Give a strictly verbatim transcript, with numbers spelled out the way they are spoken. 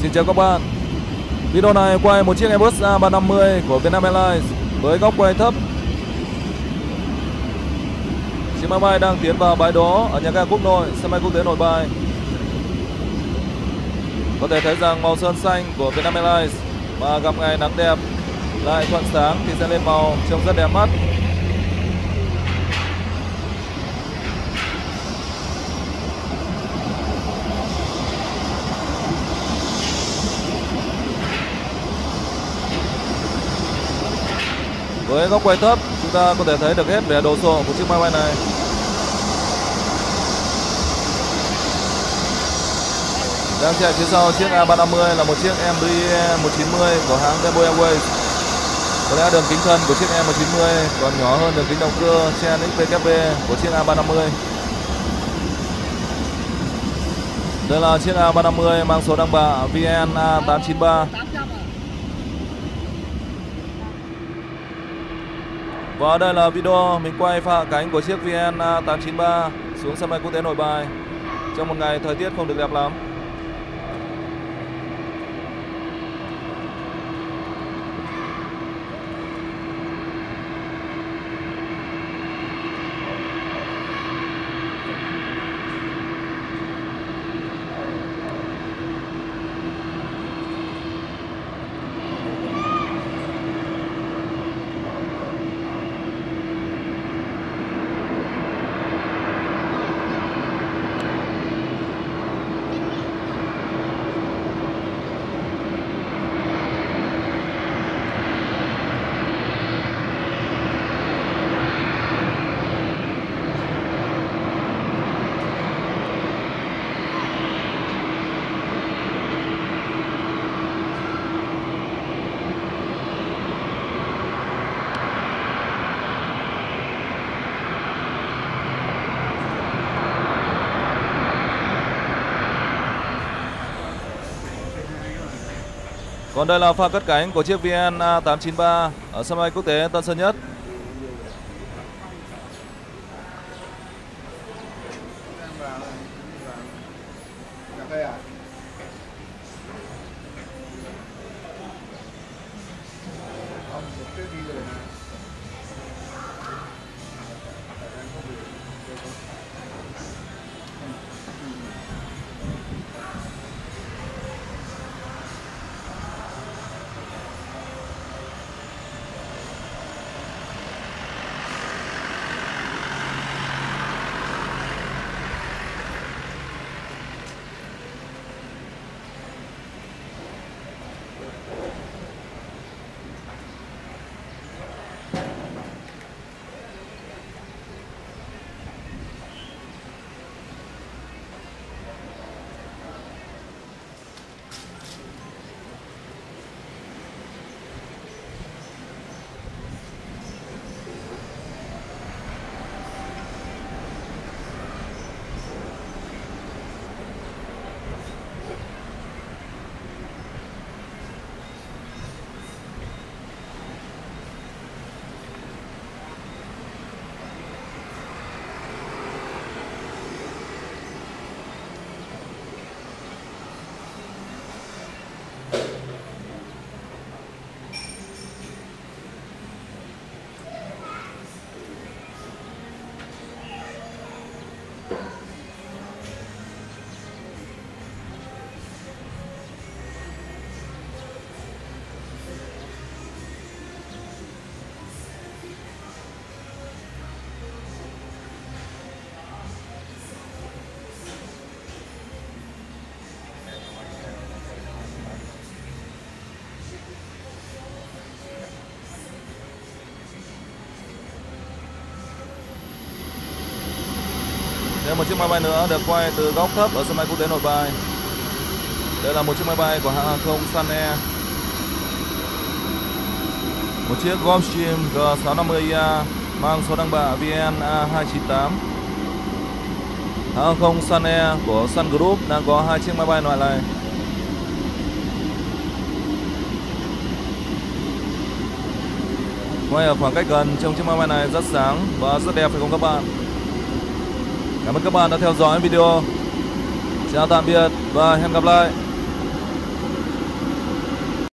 Xin chào các bạn. Video này quay một chiếc Airbus A ba năm mươi của Vietnam Airlines với góc quay thấp. Chiếc máy bay đang tiến vào bãi đỗ ở nhà ga Quốc Nội, sân bay quốc tế Nội Bài. Có thể thấy rằng màu sơn xanh của Vietnam Airlines mà gặp ngày nắng đẹp lại thuận sáng thì sẽ lên màu trông rất đẹp mắt. Với góc quay thấp, chúng ta có thể thấy được hết vẻ đồ sộ của chiếc máy bay này. Đang chạy phía sau chiếc A ba năm mươi là một chiếc Embraer một chín mươi của hãng Bamboo Airways. Có lẽ đường kính thân của chiếc E một chín mươi còn nhỏ hơn đường kính động cơ trên ích pê kép pê của chiếc A ba năm mươi. Đây là chiếc A ba năm mươi mang số đăng bạ V N A tám chín ba. Và đây là video mình quay phá hạ cánh của chiếc V N A tám chín ba xuống sân bay quốc tế Nội Bài trong một ngày thời tiết không được đẹp lắm. Còn đây là pha cất cánh của chiếc V N A tám chín ba ở sân bay quốc tế Tân Sơn Nhất. Đây một chiếc máy bay nữa được quay từ góc thấp ở sân bay quốc tế Nội Bài. Đây là một chiếc máy bay của hãng hàng không Sun Air. Một chiếc Gulfstream G sáu năm mươi I A mang số đăng bạ V N A hai chín tám. Hãng hàng không Sun Air của Sun Group đang có hai chiếc máy bay loại này. Quay ở khoảng cách gần, trông chiếc máy bay này rất sáng và rất đẹp phải không các bạn? Cảm ơn các bạn đã theo dõi video. Chào tạm biệt và hẹn gặp lại.